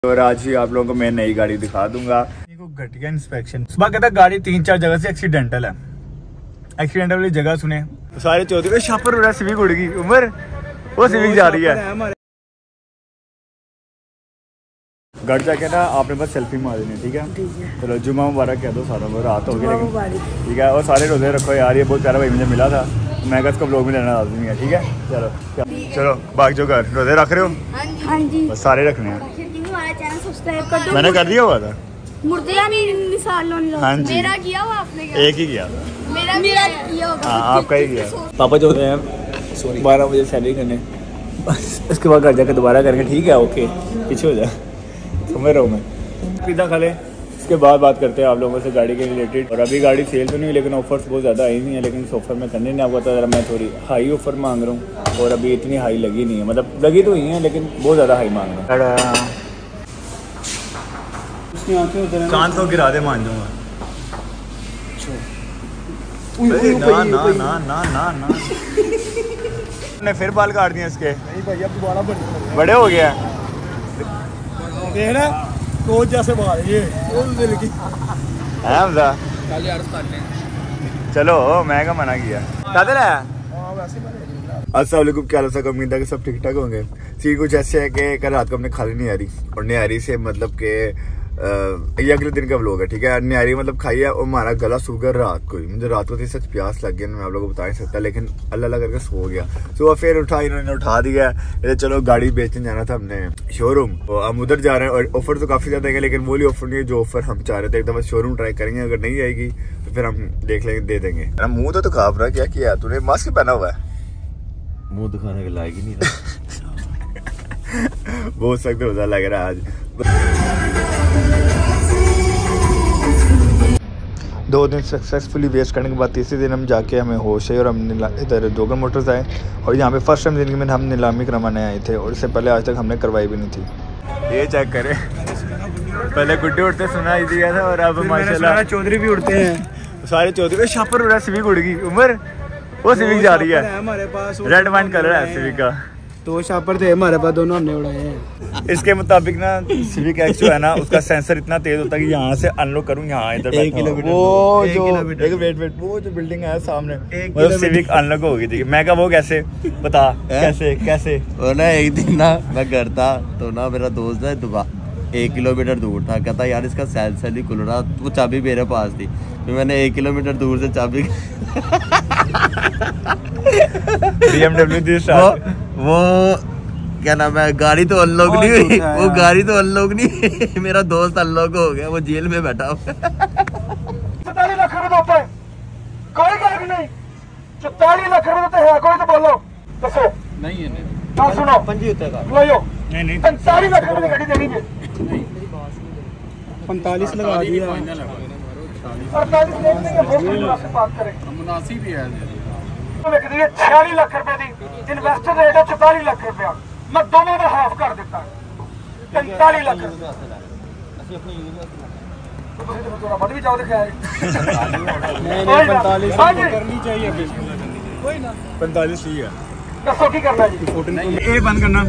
और आज ही आप लोगों को मैं नई गाड़ी दिखा दूंगा। घटिया इंस्पेक्शन। सुबह कहता गाड़ी 3-4 जगह से एक्सीडेंटल है। एक्सीडेंटल वाली जगह सुने तो सारे चौधरी शापर हो रहा है। सिविक उड़ गई उमर, वो सिविक जा रही है। घर जाके ना आपने बस सेल्फी मार देनी, ठीक है? चलो जुम्मा मुबारक कह दो सारा, रात हो गई लेकिन ठीक है। और सारे रोजे रखो यार, ये बहुत प्यारा भाई मुझे मिला था, मैं इसको ब्लॉग में लेना लाजमी है, ठीक है? चलो चलो भाग जो घर। रोजे रख रहे हो? हाँ जी, बस सारे रखने हैं। मैंने कर दिया हुआ था। हाँ जी, मेरा किया हुआ आपने? एक ही किया था। मेरा किया होगा। हाँ आपका ही किया। पापा जो होते हैं 12 बजे सैलरी करने, इसके बाद घर जाकर दोबारा करके, ठीक है? ओके पीछे हो जाए, समझ रहा हूँ मैं। पिज़्ज़ा खा ले, इसके बाद बात करते हैं आप लोगों से गाड़ी के रिलेटेड। और अभी गाड़ी सेल तो नहीं हुई लेकिन ऑफर्स बहुत ज़्यादा आई नहीं है, लेकिन इस ऑफर में करने नहीं आपको पता ज़रा मैं थोड़ी हाई ऑफर मांग रहा हूँ और अभी इतनी हाई लगी नहीं है, मतलब लगी तो ही है लेकिन बहुत ज़्यादा हाई मांग रहा हूँ। चांद को गिरा दे मान जाऊंगा। ना ना ना ना ना ना ने फिर बाल काट दिए इसके। नहीं भाई अब दोबारा बड़े हो गया देखना कोच जैसे बाल ये दिल की है। चलो मैं क्या मना किया। अस्सलाम वालेकुम, क्या हाल है? उम्मीद है कि सब ठीक ठाक होंगे। चीज कुछ ऐसे है कि कल रात को हमने खाली नहीं आ रही, और निहारी से मतलब के ये अगले दिन का व्लॉग है, ठीक है? निहारी मतलब खाई है और हमारा गला सूख गया रात को ही। मुझे रात को थी सच प्यास लग गई, मैं आप लोगों को बता नहीं सकता, लेकिन अल्लाह करके सो गया। सुबह फिर उठा, इन्होंने उठा दिया। चलो गाड़ी बेचने जाना था हमने शोरूम, तो हम उधर जा रहे हैं। और ऑफर तो काफी ज्यादा है लेकिन वो ऑफर नहीं है जो ऑफर हम चाह रहे थे। एक दफा शोरूम ट्राई करेंगे, अगर नहीं आएगी तो फिर हम देख लेंगे, दे देंगे। मुंह तो खा रहा, क्या किया तूने? मास्क पहना हुआ है, मुंह दिखाने के लायक ही नहीं बहुत सख्त रोजा लग रहा है आज। 2 दिन सक्सेसफुली वेस्ट करने के बाद तीसरे दिन हम जाके हमें होश है और हम इधर जोगर मोटर्स आए और यहाँ पे फर्स्ट टाइम जिंदगी में हम नीलामी करवाने आए थे, और इससे पहले आज तक हमने करवाई भी नहीं थी। ये चेक करें, पहले गुड्डे उड़ते सुना ही दिया था और अब माशाल्लाह चौधरी भी उड़ते हैं। सारे चौधरी शापर हो रहा है। सिविक उड़ गई उमर, वो सिविक जा रही है। हमारे पास रेड वाइन कलर है सिविक का। 2 शापर थे हमारे पास, दोनों हमने उड़ाए हैं। इसके मुताबिक ना सिविक एक्स जो है ना उसका सेंसर इतना तेज होता है कि यहाँ से अनलॉक करूँ, यहाँ इधर वो जो वेट वो जो बिल्डिंग है सामने, मतलब सिविक अनलॉक होगी थी। मैं क्या वो कैसे बता कैसे और ना एक दिन ना मैं घर था तो ना मेरा दोस्त है 1 किलोमीटर दूर था, कहता यार इसका सेंसर ही खुल रहा, वो चाबी मेरे पास थी, फिर मैंने 1 किलोमीटर दूर से चाबी BMW वो क्या नाम है, गाड़ी तो अनलॉक नहीं हुई, वो गाड़ी तो अनलॉक नहीं मेरा दोस्त अनलॉक हो गया, वो जेल में बैठा हुआ। 44 लाख रुपए कोई गाड़ी नहीं, 44 लाख रुपए है, कोई तो बोलो दसो। नहीं है, सुनो पंजी होता है लो, नहीं 45 लाख रुपए गाड़ी देनी है। 45 लगा दिया, 48 लेके बात करें, मुनासिब ही है। लिख दी 46 लाख रुपए की इन्वेस्टर रेट है, 44 लाख रुपया, मैं दोनों का हाफ कर देता, 45 लाख रुपया। मत भी जाओ दिखाया 45 करनी चाहिए, 45 ही है। दसो की करना जी? ये बंद करना।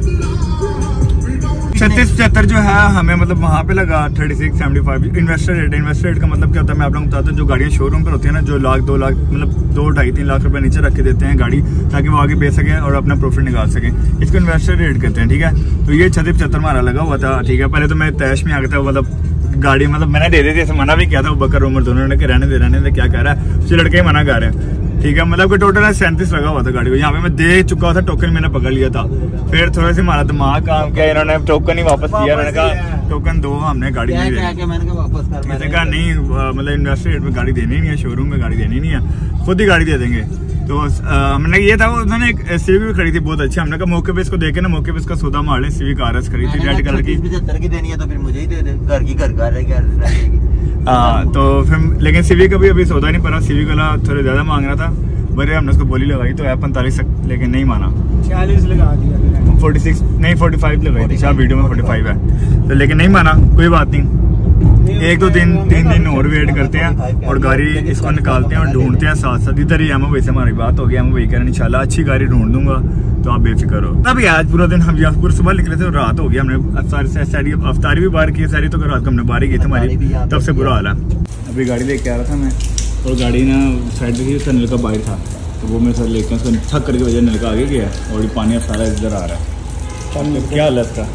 36-75 जो है हमें मतलब वहाँ पे लगा 36-75 इन्वेस्टर रेट का मतलब क्या होता है मैं आप लोगों को बताता हूँ। जो गाड़ियाँ शोरूम पर होती है ना, जो 1-2 लाख मतलब 2-2.5-3 लाख रुपए नीचे रख के देते हैं गाड़ी, ताकि वो आगे बेच सकें और अपना प्रॉफिट निकाल सकें, इसको इन्वेस्टर रेट कहते हैं, ठीक है? तो ये 36-75 हमारा लगा हुआ था, ठीक है? पहले तो मैं तैश में आ गया था, मतलब गाड़ी मतलब मैंने दे दी थी, ऐसे मना भी किया था, वो बकर उमर दोनों ने रहने दे क्या कह रहा है, उसे लड़के ही मना कर रहे हैं, ठीक है? मतलब कि टोटल 37 लगा हुआ था गाड़ी को। यहाँ पे मैं दे चुका था, टोकन मैंने पकड़ लिया था, फिर थोड़ा सा हमारा दिमाग काम किया, इन्होंने टोकन ही वापस किया। मैंने कहा टोकन दो, हमने गाड़ी नहीं दी। मैंने कहा नहीं, मतलब इन्वेस्टर रेट में गाड़ी देनी नहीं है, शोरूम में गाड़ी देनी नहीं है, खुद ही गाड़ी दे देंगे। तो हमने ये था, उन्होंने एक सिविक भी खरीदी बहुत अच्छी, हमने कहा मौके पे इसको देखे ना, मौके पे इसका सौदा मार लें। सिविक RS खरीदी रेड कलर की, 75 की देनी है तो फिर मुझे ही दे दे, घर की रहेगी। हाँ तो फिर लेकिन सिविक का भी अभी सौदा नहीं पड़ा, सिविक वाला थोड़ा ज्यादा मांग रहा था, बड़े हमने उसको बोली लगाई तो है 45 तक, लेकिन नहीं माना। 46 लगा दिया, 46 नहीं 45 लगाई थी, शायद वीडियो में 45 है, तो लेकिन नहीं माना। कोई बात नहीं, एक दो तीन दिन और वेट करते हैं और गाड़ी इसको निकालते हैं और ढूंढते हैं साथ साथ। इधर ही एमओ भाई से हमारी बात हो गई, एमओ भाई करें इंशाल्लाह अच्छी गाड़ी ढूंढ दूंगा, तो आप बेफिक्र हो। तभी आज पूरा दिन हम यहाँ पूरा सुबह निकले थे और रात हो गया, हमने अफ्तारी भी बाहर की, सारी तो रात को हमने बारी की थी हमारी, तब से बुरा हाल है। अभी गाड़ी लेके आ रहा था मैं और गाड़ी ना साइड देखिए उसका नलका बाहर था, तो वो मैं सर लेके उसको थक करके वजह नलका आगे गया और ये पानी सारा इधर आ रहा है। क्या हालत था।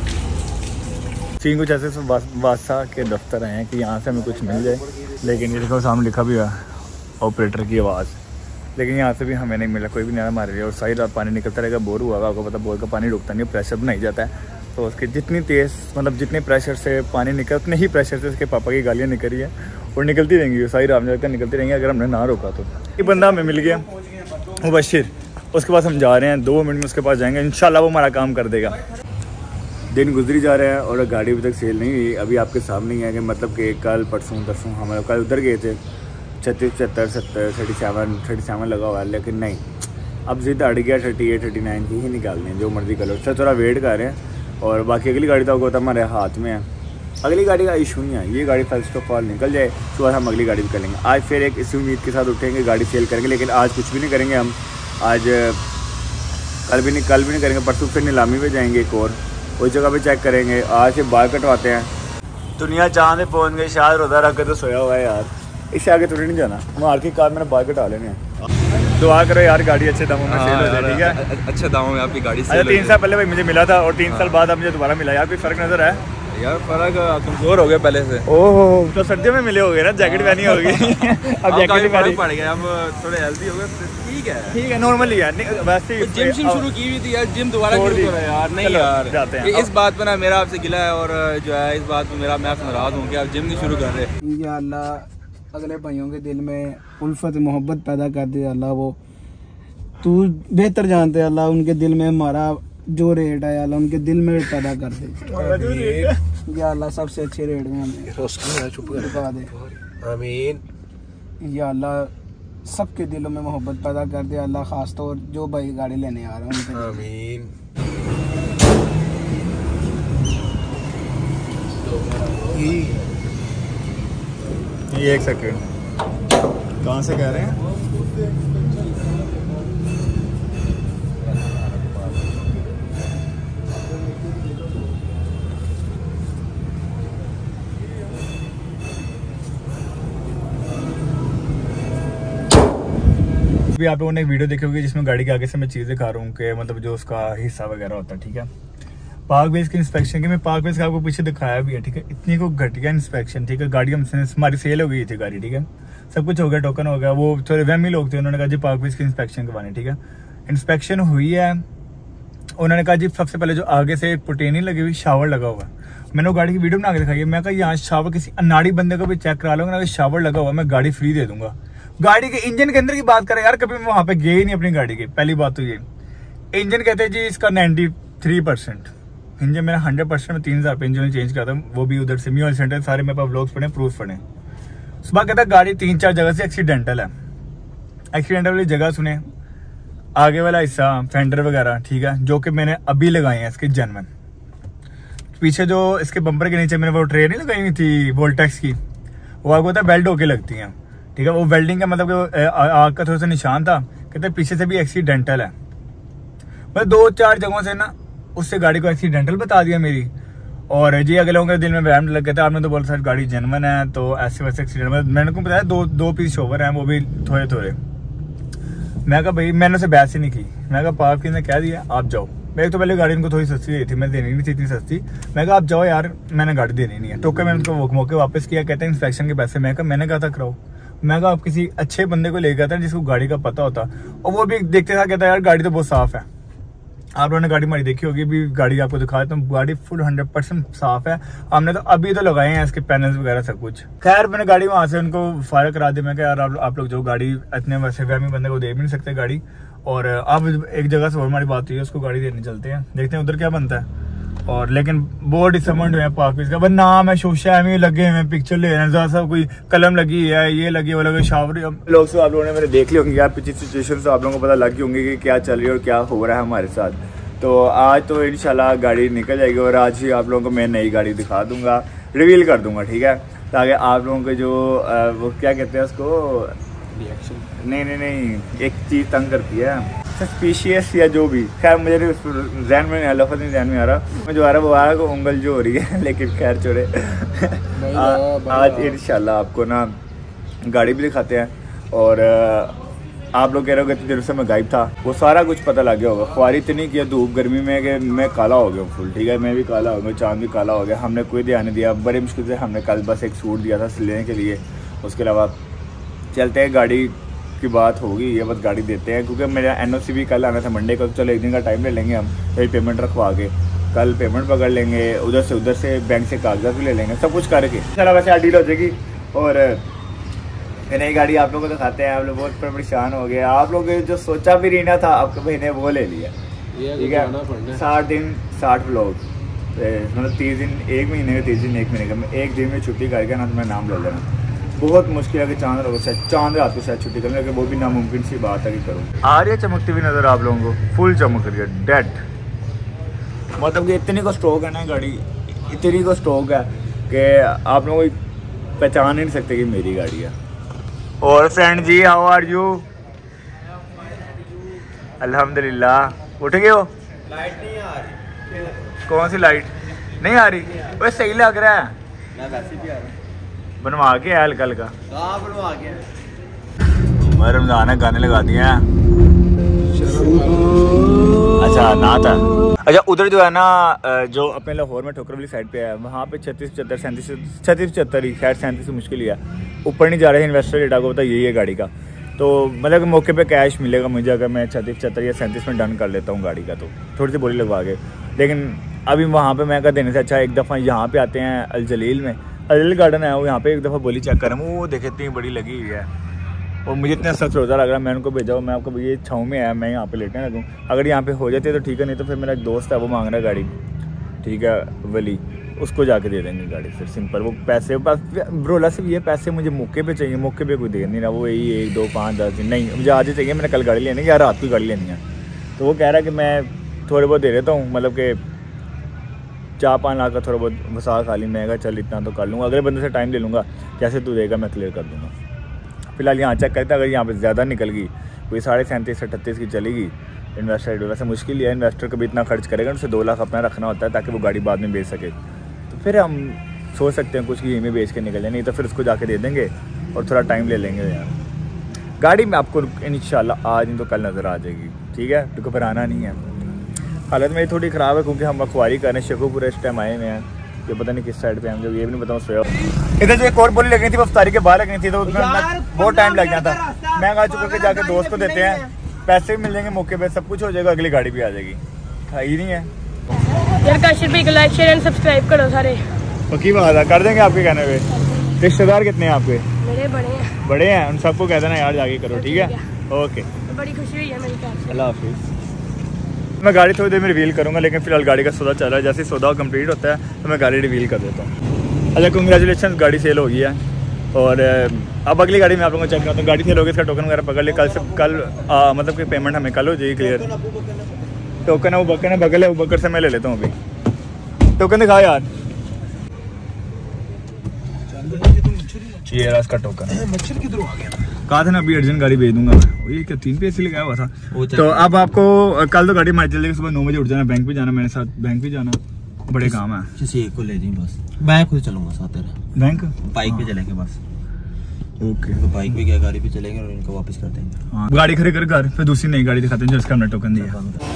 सीन कुछ ऐसे बादशाह के दफ्तर आए हैं कि यहाँ से हमें कुछ मिल जाए, लेकिन ये देखो सामने लिखा भी है ऑपरेटर की आवाज़, लेकिन यहाँ से भी हमें नहीं मिला, कोई भी नहीं मार रही। और सारी रात पानी निकलता रहेगा, बोर हुआ, आपको पता बोर का पानी रुकता नहीं, प्रेशर बनाई जाता है, तो उसके जितनी तेज़ मतलब जितने प्रेशर से पानी निकल उतने ही प्रेशर से उसके पापा की गालियाँ निकल रही है और निकलती रहेंगी, सारी रात में निकलती रहेंगी अगर हमने ना रोका तो। ये बंदा हमें मिल गया मुबशिर, उसके पास हम जा रहे हैं, 2 मिनट में उसके पास जाएंगे, इंशाल्लाह वो हमारा काम कर देगा। दिन गुजरी जा रहे हैं और गाड़ी अभी तक सेल नहीं हुई। अभी आपके सामने ही है कि मतलब कि कल परसों तरसों हम कल उधर गए थे, 36, 74, 70, 37 लगा हुआ है, लेकिन नहीं, अब जिद अड़ गया 38, 39 की ही निकालनी है, जो मर्जी कलर से। थोड़ा वेट कर रहे हैं और बाकी अगली गाड़ी तो होता हमारे हाथ में है, अगली गाड़ी का इशू नहीं है, ये गाड़ी फर्स्ट ऑफ ऑल निकल जाए तो हम अगली गाड़ी भी कर लेंगे। आज फिर एक इसी उम्मीद के साथ उठेंगे, गाड़ी सेल करेंगे, लेकिन आज कुछ भी नहीं करेंगे हम, आज कल भी नहीं करेंगे, परसों फिर नीलामी पे जाएंगे एक और उस जगह पे चेक करेंगे। आज से बाल कटवाते हैं। दुनिया चांद पे पहुंच गई, शायद रोजा रख के तो सोया हुआ है यार, इससे आगे थोड़ी नहीं जाना। मार की कार मैंने बाल कटा लेने हैं। दुआ करो यार गाड़ी अच्छे दामों में सेल हो जाए, ठीक है, अच्छे दामों में आपकी गाड़ी सेल हो जाए। 3 साल पहले भाई मुझे मिला था और 3 साल बाद अब मुझे दोबारा मिला यार, कोई फर्क नजर आया यार? फर्क कमजोर हो गया पहले से। ओहो, तो सर्दियों में मिले हो गए ना, जैकेट पहनी होगी अब जैकेट पहनी पड़ गया, अब थोड़े हेल्दी हो गए, ठीक है नॉर्मली यार। वैसे जिम शुरू की हुई थी यार, जिम दोबारा क्यों कर रहे यार? नहीं यार जाते हैं। इस बात पे ना मेरा आपसे गिला है और जो है इस बात पे मेरा मैं आपसे नाराज हूँ कि आप जिम नहीं शुरू कर रहे। या अल्लाह अगले भाइयों के दिल में उल्फत मोहब्बत पैदा कर दे अल्लाह, वो तू बेहतर जानते हैं अल्लाह, उनके दिल में हमारा जो रेट है अल्लाह उनके दिल में पैदा कर दे या अल्लाह, सबसे अच्छे रेट में हमें दिखा दे आमीन। या अल्लाह सबके दिलों में मोहब्बत पैदा कर दे अल्लाह, खास तौर जो भाई गाड़ी लेने आ रहे हैं आमीन। ये 1 सेकंड कहाँ से कह रहे हैं? भी आप लोगों ने एक वीडियो देखी होगी जिसमें गाड़ी के आगे से मैं चीज़ दिखा रहा हूँ कि मतलब जो उसका हिस्सा वगैरह होता है, ठीक है। पार्क बेस की इंस्पेक्शन की मैं पार्क बेस का आपको पीछे दिखाया भी है, ठीक है। इतनी को घटिया इंस्पेक्शन, ठीक है। गाड़ी हमसे हमारी सेल हो गई थी गाड़ी, ठीक है, सब कुछ हो गया, टोकन हो गया, वो थोड़े वहमी लोग थे, उन्होंने कहा जी पार्क बेस की इंस्पेक्शन करवानी, ठीक है। इंस्पेक्शन हुई है, उन्होंने कहा जी सबसे पहले जो आगे से एक पुटेनी लगी हुई, शावर लगा हुआ है। मैंने वो गाड़ी की वीडियो बना के दिखाई है, मैं कहा यहाँ शावर किसी अनाड़ी बंदे को भी चेक करा लूंगा, अगर शावर लगा हुआ मैं गाड़ी फ्री दे दूंगा। गाड़ी के इंजन के अंदर की बात करें यार, कभी मैं वहां पे गए ही नहीं अपनी गाड़ी के। पहली बात तो ये इंजन कहते हैं जी इसका 93%, इंजन मेरा 100% में 3000 पे इंजन चेंज किया था, वो भी उधर से म्यूल सेंटर, सारे मेरे पास व्लॉग्स पढ़े, प्रूफ पढ़े। सुबह कहता गाड़ी 3-4 जगह से एक्सीडेंटल है, एक्सीडेंटल वाली जगह सुने, आगे वाला हिस्सा फेंडर वगैरह, ठीक है, जो कि मैंने अभी लगाए हैं इसके जनमन। पीछे जो इसके बम्पर के नीचे मैंने वो ट्रे नहीं लगाई हुई थी वोल्टेक्स की, वो आपको होता बेल्ट होके लगती हैं, ठीक है। वो वेल्डिंग का मतलब कि आग का थोड़ा सा निशान था, कहते पीछे से भी एक्सीडेंटल है। मैं 2-4 जगहों से ना उससे गाड़ी को एक्सीडेंटल बता दिया मेरी, और जी अगले लोगों के दिल में वहम लग गया था, आपने तो बोला सर गाड़ी जेन्युइन है तो ऐसे वैसे एक्सीडेंट। मैंने को बताया 2 पीस शोवर हैं, वो भी थोड़े थोड़े। मैं कहा भाई मैंने उसे बहस ही नहीं की, मैं कहा पाप ने कह दिया आप जाओ। मेरे तो पहले गाड़ी उनको थोड़ी सस्ती दी थी, मैं देनी नहीं थी इतनी सस्ती। मैं कहा आप जाओ यार, मैंने गाड़ी देनी नहीं है। तो मैंने उनको मौके वापस किया, कहते हैं इंस्पेक्शन के पैसे। मैं कहा मैंने कहा था कराओ, मैं कहा आप किसी अच्छे बंदे को ले गया था जिसको गाड़ी का पता होता, और वो भी देखते था, कहता यार गाड़ी तो बहुत साफ है। आप लोगों ने गाड़ी हमारी देखी होगी, भी गाड़ी आपको दिखाया तो गाड़ी फुल 100% साफ है। हमने तो अभी तो लगाए हैं इसके पैनल्स वगैरह सब कुछ। खैर मैंने गाड़ी वहां से उनको फायर करा दी। मैं कहा यार आप लोग जो गाड़ी इतने वैसे वहमी बंदे को दे भी नहीं सकते गाड़ी, और अब एक जगह से और हमारी बात हुई है, उसको गाड़ी देने चलते हैं, देखते हैं उधर क्या बनता है। और लेकिन बहुत डिसअपॉइंट हुए पार्क का, बस नाम है शोशा है, लगे हुए पिक्चर ले रहे हैं, सब कोई कलम लगी है, ये लगी वो लगे, शावर लोग से आप लोगों ने मेरे देख ली होंगी यार पिछली सिचुएशन से, आप लोगों को पता लग गई होंगी कि क्या चल रही है और क्या हो रहा है हमारे साथ। तो आज तो इंशाल्लाह गाड़ी निकल जाएगी और आज ही आप लोगों को मैं नई गाड़ी दिखा दूंगा, रिवील कर दूंगा, ठीक है। ताकि आप लोगों को जो वो क्या कहते हैं उसको रिएक्शन नहीं एक चीज़ तंग करती है सस्पिशियस या जो भी, खैर मुझे जहन में लफ्ज़ नहीं जहन में आ रहा, मैं जो आ रहा वो आ रहा उंगल जो हो रही है लेकिन खैर छोड़े। आज इंशाल्लाह आपको ना गाड़ी भी दिखाते हैं और आप लोग कह रहे हो कि देर से मैं गायब था, वो सारा कुछ पता लग गया होगा। ख्वारी इतनी किया धूप गर्मी में कि मैं काला हो गया फुल, ठीक है, मैं भी काला हो गया, चांद भी काला हो गया। हमने कोई ध्यान नहीं दिया, बड़ी मुश्किल से हमने कल बस एक सूट दिया था सिलने के लिए, उसके अलावा चलते हैं गाड़ी की बात होगी, ये बस गाड़ी देते हैं क्योंकि मेरा NOC भी कल आना था मंडे को, तो चलो एक दिन का टाइम ले लेंगे हम, यही पेमेंट रखवा के कल पेमेंट पकड़ लेंगे, उधर से बैंक से कागजात भी ले लेंगे, सब कुछ करके चलो वैसे डील हो जाएगी। और नई गाड़ी आप लोगों को दिखाते हैं, आप लोग बहुत परेशान हो गए, आप लोग जो सोचा भी नहीं था आपके भाई ने वो ले लिया, ठीक है। 60 दिन 60 व्लॉग, मतलब 30 दिन एक महीने का, 30 दिन एक महीने का, मैं एक दिन में छुट्टी करके ना तो मैं नाम ले लेना, बहुत मुश्किल है कि चांद रात को शायद छुट्टी करने लगे, वो भी नामुमकिन सी बात है कि करूँ। आ रही है चमकती हुई नज़र आप लोगों को, फुल चमक रही है डेड, मतलब कि इतनी को स्टॉक है ना गाड़ी, इतनी को स्टॉक है कि आप लोगों को पहचान नहीं सकते कि मेरी गाड़ी है। और फ्रेंड जी हाउ आर यू? अल्हम्दुलिल्लाह। उठ गए हो? लाइट नहीं आ रही। कौन सी लाइट नहीं आ रही? वह सही लग रहा है, मैं वैसे भी आ रहा बनवा के आया हल्का हल्का, कहाँ बनवा के? मैं रमजान है गाने लगा दिए हैं। अच्छा ना था, अच्छा उधर जो है ना जो अपने लाहौर में ठोकर वाली साइड पे है, वहाँ पे 36 75 37 75 ही, खैर 37 से मुश्किल ही है, ऊपर नहीं जा रहे हैं। इन्वेस्टर रेट आपको पता यही है गाड़ी का, तो मतलब मौके पे कैश मिलेगा मुझे अगर मैं 36 75 या 37 में डन कर लेता हूँ गाड़ी का, तो थोड़ी सी बोली लगवा के। लेकिन अभी वहाँ पे मैं कर देने से अच्छा एक दफ़ा यहाँ पे आते हैं अल जलील में, अल जलील गार्डन है वो, यहाँ पे एक दफ़ा बोली चेक करें, वो देखे इतनी बड़ी लगी हुई है और मुझे इतना सख्त रोज़ा लग रहा है। मैं उनको भेजा हूँ, मैं आपको ये छाँव में आया, मैं यहाँ पे लेटने लगूँ, अगर यहाँ पे हो जाती है तो ठीक है, नहीं तो फिर मेरा एक दोस्त है वो मांग रहा है गाड़ी, ठीक है वली, उसको जाके दे देंगे गाड़ी, फिर सिंपल। वो पैसे बस ब्रोला सिर्फ ये पैसे मुझे मौके पे चाहिए, मौके पे कोई दे नहीं रहा, वो यही 1 2 5 10 दिन नहीं, मुझे आज ही चाहिए, मैंने कल गाड़ी लेनी है या रात की गाड़ी लेनी है, तो वो कह रहा है कि मैं थोड़े बहुत दे देता हूँ, मतलब कि 4-5 लाख का थोड़ा बहुत वसा खा ली, मैं कहा चल इतना तो कर लूँगा, अगले बंदे से टाइम ले लूँगा, कैसे तू देगा मैं क्लियर कर दूँगा। फिलहाल यहाँ चेक करता, अगर यहाँ पे ज़्यादा निकल गई, कोई 37.5 से 38 की चलेगी इन्वेस्टर, वैसे मुश्किल है, इन्वेस्टर कभी इतना खर्च करेगा, उसे 2 लाख अपना रखना होता है ताकि वो गाड़ी बाद में बेच सके, तो फिर हम सोच सकते हैं कुछ की में बेच के निकल जाए, नहीं तो फिर उसको जाके दे देंगे और थोड़ा टाइम ले लेंगे यार। गाड़ी में आपको इंशाल्लाह आज नहीं तो कल नज़र आ जाएगी, ठीक है, तो घबराना नहीं है। हालत मेरी थोड़ी ख़राब है क्योंकि हम अखबारी कर रहे हैं, शेखोपुरा इस टाइम आए हुए हैं, ये पता नहीं किस साइड पे हम, जब ये भी नहीं बताऊँ सोया। इधर जो एक और बोली लगनी थी वो अफ्तारी के बाहर लगनी थी, तो उसमें बहुत टाइम लग गया था। मैं कहा चुका के जाके दोस्त को देते हैं, पैसे भी मिल जाएंगे मौके पे, सब कुछ हो जाएगा, अगली गाड़ी भी आ जाएगी। ही नहीं है यार, काशिफ भाई को लाइक शेयर एंड सब्सक्राइब करो सारे, पक्की बात है, कर देंगे आपके कहने पे। रिश्तेदार कितने हैं आपके? मेरे बड़े हैं, उन सबको कह देना यार जाके करो, ठीक है, ओके, तो बड़ी खुशी हुई है मेरी तरफ से। अल्लाह हाफिज़। मैं गाड़ी थोड़ी देर में रिवील करूँगा, लेकिन फिलहाल गाड़ी का सौदा चल रहा है, जैसे सौदा कंप्लीट होता है तो मैं गाड़ी रिवील कर देता हूँ। अच्छा कंग्रेचुलेशन, गाड़ी सेल हो गई है और अब अगली गाड़ी में आप लोगों को चेक करता हूँ, गाड़ी सेल हो गई, इसका टोकन वगैरह पकड़ ले, कल से कल मतलब कि पेमेंट हमें कल हो जाएगी क्लियर। टोकन है वो बकर है, बगल है वो बकर से मैं ले लेता हूँ अभी। टोकन दिखा यार, ये रहा इसका टोकन। मच्छर किधर आ गया? कहा था ना अभी अर्जेंट गाड़ी भेज दूंगा, ये क्या 3 पैसे लगाया हुआ था। तो अब आपको कल तो गाड़ी हमारी चल जाएगी, सुबह 9 बजे उठ जाना, बैंक भी जाना, मेरे साथ बैंक भी जाना, बड़े काम है। किसी एक को ले जाइए बस, मैं खुद चलूंगा साथ तेरे। बैंक बाइक पे चलेंगे बस, ओके, तो बाइक पे क्या गाड़ी पे चलेंगे और इनको वापस कर देंगे। हाँ, गाड़ी खड़ी कर घर, फिर दूसरी नई गाड़ी दिखाते हैं जिसका हमने टोकन दिया।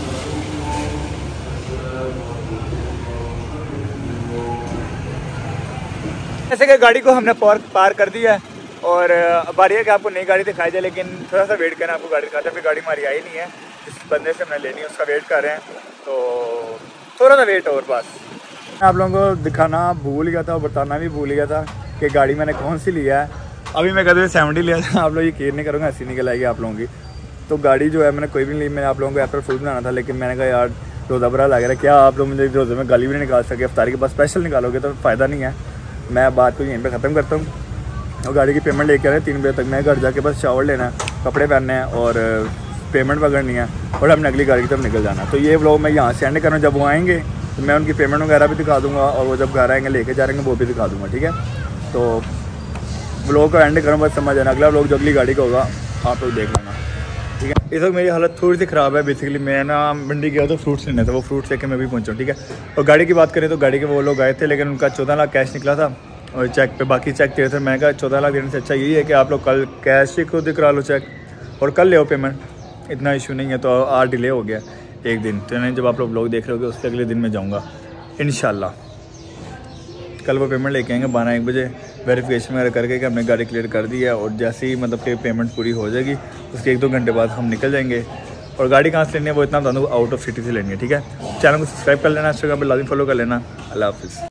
जैसे कि गाड़ी को हमने पार कर दिया है और अब आ रही है कि आपको नई गाड़ी दिखाई जाए, लेकिन थोड़ा सा वेट करना, आपको गाड़ी दिखाते हैं। फिर गाड़ी हमारी आई नहीं है, जिस बंदे से हमने लेनी है उसका वेट कर रहे हैं, तो थोड़ा सा वेट और बस। मैं आप लोगों को दिखाना भूल गया था और बताना भी भूल गया था कि गाड़ी मैंने कौन सी लिया है। अभी मैं कहते हुए 70 लिया था, आप लोग यकीन नहीं करूँगा, हंसी निकल आएगी आप लोगों की। तो गाड़ी जो है मैंने कोई भी नहीं ली, मैंने आप लोगों को अप्रैल फुल बनाना था, लेकिन मैंने कहा यार रोज़ा बुरा लग रहा है, क्या आप लोग मुझे रोज़े में गाली भी नहीं निकाल सके, अफ्तारी के पास स्पेशल निकालोगे तो फ़ायदा नहीं है। मैं बात को यहीं पे ख़त्म करता हूँ और गाड़ी की पेमेंट लेके आ रहे हैं 3 बजे तक। मैं घर जाके बस शावर लेना है, कपड़े पहनने हैं और पेमेंट पकड़नी है और हमने अगली गाड़ी की तरफ निकल जाना। तो ये व्लॉग मैं यहाँ से एंड कर रहा हूँ। जब वो आएँगे तो मैं उनकी पेमेंट वगैरह भी दिखा दूँगा और वो जब घर आएँगे लेके जा रहे हैं वो भी दिखा दूँगा, ठीक है। तो व्लॉग को एंड करूँ बस समझ आना, अगला व्लॉग जो अगली गाड़ी का होगा आप लोग देख लेना, ठीक है। इस वक्त मेरी हालत थोड़ी सी ख़राब है। बेसिकली मैं ना मंडी गया तो फ्रूट्स लेने था, वो फ्रूट्स लेके मैं भी पहुंचा, ठीक है। और गाड़ी की बात करें तो गाड़ी के वो लोग आए थे, लेकिन उनका 14 लाख कैश निकला था और चेक पे बाकी चेक दे रहे थे। मैंने कहा 14 लाख देने से अच्छा यही है कि आप लोग कल कैश ही खुद ही करा लो चेक और कल ले आओ पेमेंट, इतना इशू नहीं है। तो आज डिले हो गया एक दिन, तो नहीं जब आप लोग व्लॉग देख लोगे उसके अगले दिन मैं जाऊँगा इंशाल्लाह। कल वो पेमेंट लेके आएंगे 12-1 बजे, वेरिफिकेशन वगैरह करके कि हमने गाड़ी क्लियर कर दी है। और जैसे ही मतलब कि पेमेंट पूरी हो जाएगी उसके 1-2 घंटे बाद हम निकल जाएंगे। और गाड़ी कहाँ से लेनी है वो इतना बता दूँ, आउट ऑफ सिटी से लेनी है, ठीक है। चैनल को सब्सक्राइब कर लेना, इंस्टाग्राम पर लाजमी फॉलो कर लेना। अल्लाह हाफिज़।